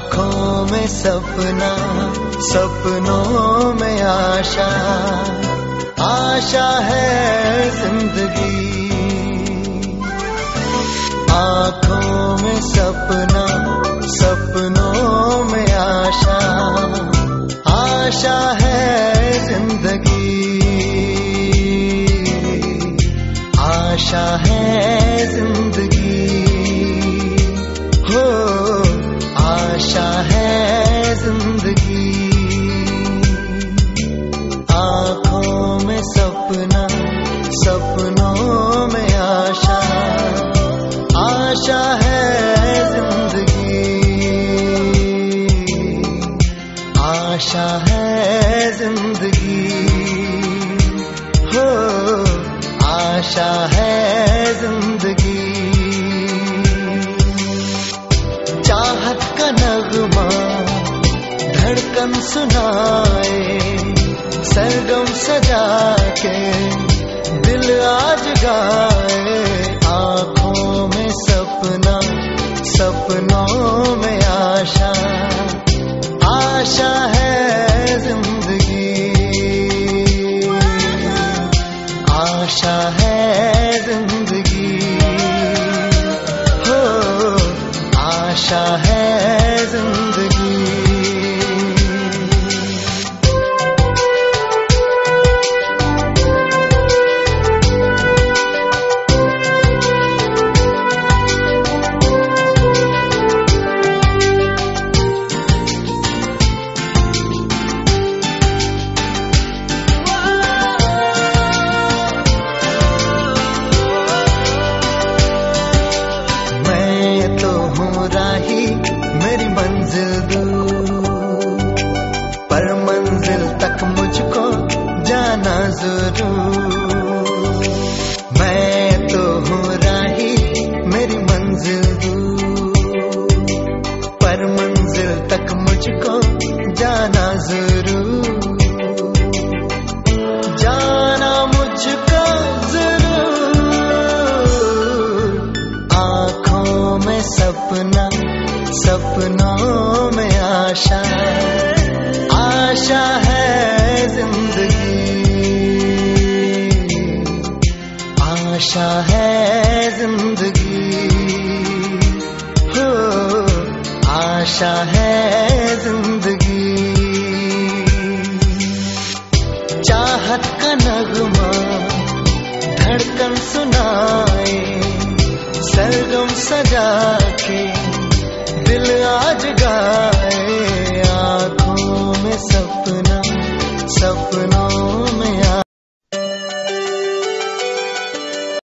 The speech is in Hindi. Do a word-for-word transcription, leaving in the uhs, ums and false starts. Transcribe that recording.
आँखों में सपना, सपनों में आशा, आशा है जिंदगी। आँखों में सपना, सपनों में आशा, आशा है जिंदगी, आशा है जिंदगी हो, आशा है जिंदगी। आँखों में सपना, सपनों में आशा, आशा है जिंदगी, आशा है जिंदगी हो, आशा है जिंदगी। चाहत का नगमा धड़कन सुनाए, सरगम सजा के दिल आज गाए। आँखों में सपना, सपनों में आशा, आशा है जिंदगी, आशा है जिंदगी हो, आशा है जिंदगी। मेरी मंजिल दूर, पर मंजिल तक मुझको जाना जरूर। मैं तो हूँ राही, मेरी मंजिल दूर, पर मंजिल तक मुझको जाना जरूर, जाना मुझको जरूर। आँखों में सपना, सपनों में आशा, आशा है जिंदगी, आशा है जिंदगी हो, आशा है जिंदगी। चाहत का नगमा